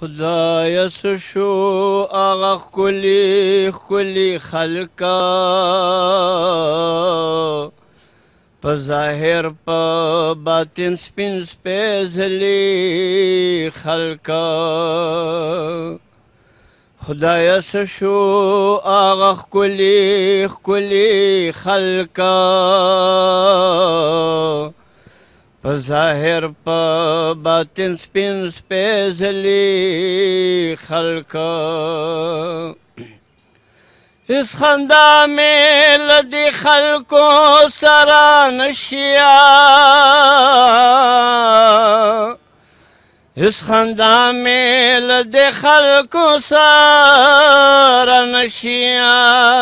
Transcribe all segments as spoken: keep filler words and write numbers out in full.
خدایه څه شو هغه ښکلي ښکلي خلکه په ظاهر په باطن سپین سپیڅلي خلکه خدایه څه شو هغه ښکلي ښکلي خلکه په ظاهر په باطن سپین سپیڅلي خلکه هېڅ خندا مې له دې خلکو سره نشیا هېڅ خندا مې له دې خلکو سره نشیا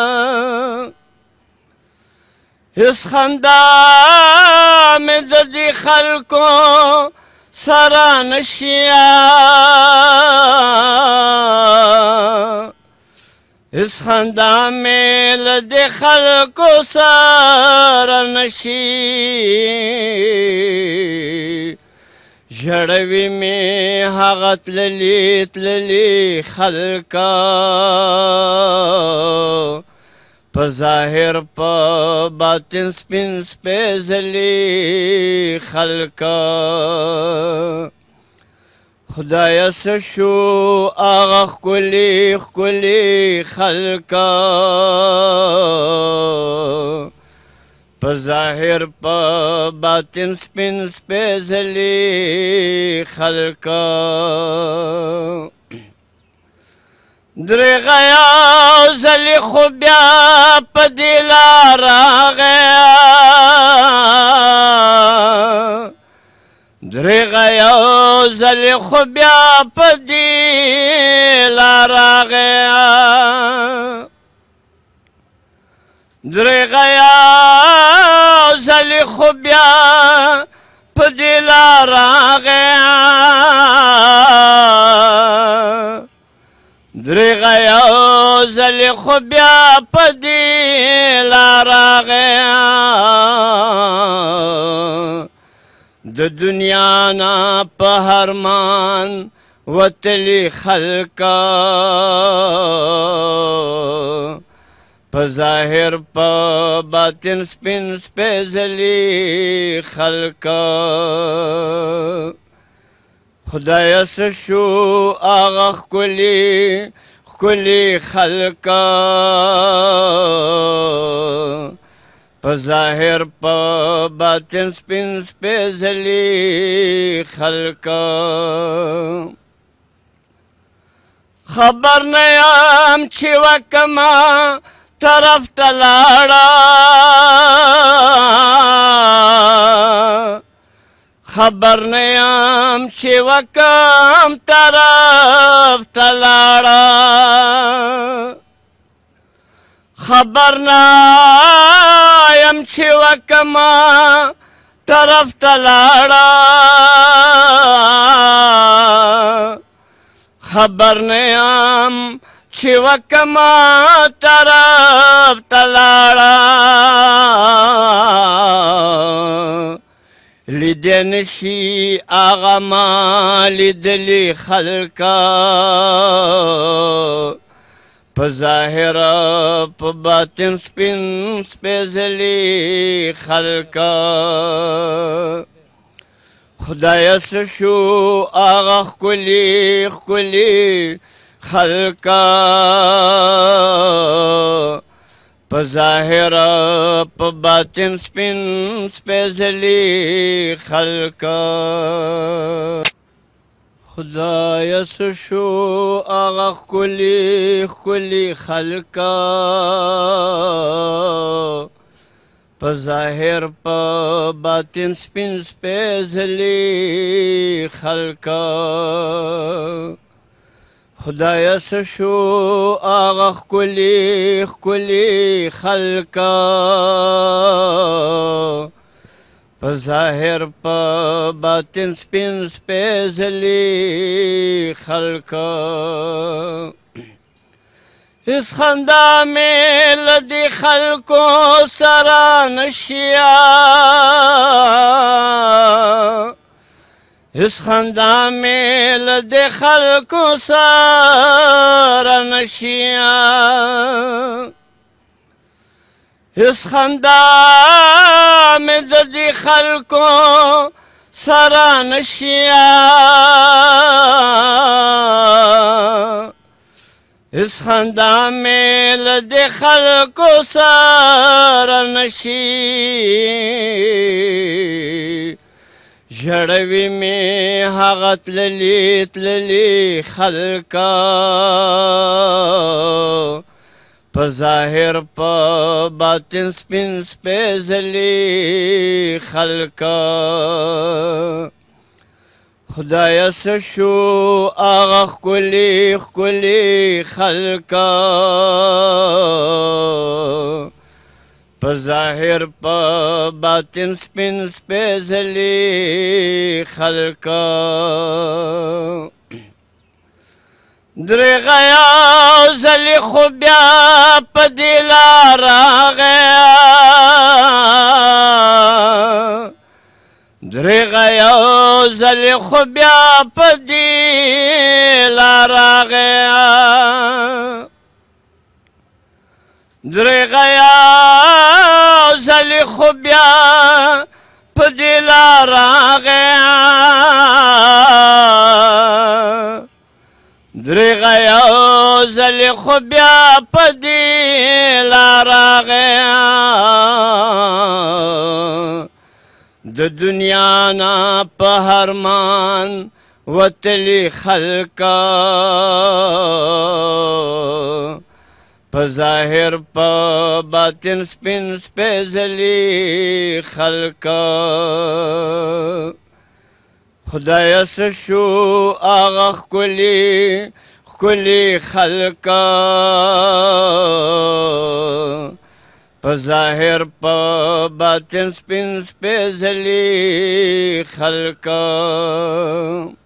هېڅ خندا مې د دې خلکو سره نشیا هېڅ خندا مې له دې خلکو سره نشي ژړوي مې هغه تللي تللي خلکه په ظاهر په باطن سپین سپیڅلي خلکه خدایه څه شو هغه ښکلي ښکلي خلکه په ظاهر په باطن سپین سپیڅلي خلکه درېغه یو ځلې خو بیا په دې لار راغی درېغه یو ځلې خو بیا په دې لار راغی درېغه یو ځلې خو بیا په دې لار راغی درېغه یو ځلې خو بیا په دې لار راغی د دنیا نه په هرمان وتلي خلکه په ظاهر په باطن سپین سپیڅلي خلکه خدایه څه شو هغه ښکلي ښکلي خلکه په ظاهر په باطن سپین سپیڅلي خلکه خبر نه یم چې وکمه طرف ته لاړه خبر نه یم چې وکم طرف ته لاړه خبر نه یم چې وکمه طرف ته لاړه خبر نه یم چې وکمه طرف ته لاړه لیدی نشي هغه ما لیدلي خلکه په ظاهر په باطن سپین سپیڅلي خلکه خدایه څه شو هغه ښکلي ښکلي خلکه په ظاهر په باطن سپین سپیڅلي خلکه خدایه څه شو هغه ښکلي ښکلي خلکه په ظاهر په باطن سپین سپیڅلي خلکه خدایه څه شو هغه ښکلي ښکلي خلکه په ظاهر په باطن سپین سپیڅلي خلکه هېڅ خندا مې له دې خلکو سره نشیا اس خندا مې له دې خلکو سره نشیا اس خندا مې د دې خلکو سره نشیا اس خندا مې له دې خلکو سره نشي ژړوي مې هغه تللي تللي خلکه په ظاهر په باطن سپین سپېڅلي خلکه خدایه څه شو هغه ښکلي ښکلي خلکه په ظاهر په باطن سپین سپېڅلي خلکه درېغه یو ځلې خو بیا په دې لار راغی درېغه یو ځلې خو بیا په دې لار راغی درېغه یو ځلې خو بیا په دې لار راغی درېغه یو ځلې خو بیا په دې لار راغی د دنیا نه په هرمان وتلي خلکه په ظاهر په باطن سپین سپېڅلي خلکه خدایه څه شو هغه ښکلي ښکلي خلکه په ظاهر په باطن سپین سپېڅلي خلکه